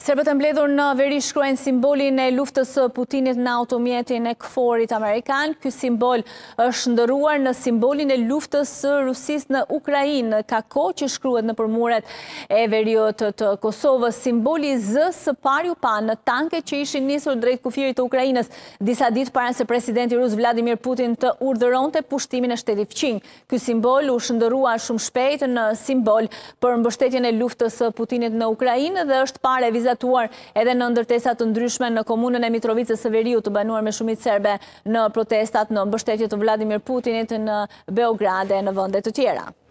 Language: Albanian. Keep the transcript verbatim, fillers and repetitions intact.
Serbët e mbledhur në veri shkruajnë simbolin e luftës së Putinit në automjetin e këforit amerikan. Ky simbol është ndëruar në simbolin e luftës së Rusisë në Ukrainë. Ka kohë që shkruhet në përmuret e veriut të Kosovës. Simboli Z së pari u pa në tanke që ishin nisur drejt kufirit të Ukrainës, disa ditë para se presidenti rus Vladimir Putin të urdhëronte pushtimin e shtetit fqinj. Ky simbol u shndërua shumë shpejt në simbol për mbështetjen e luftës së Putinit në Ukrainë dhe është parë vizatuar edhe në ndërtesa të ndryshme në komunën e Mitrovicës së Veriut, të banuar me shumicë serbe në protestat në mbështetje të Vladimir Putinit në Beograd e në vende të tjera.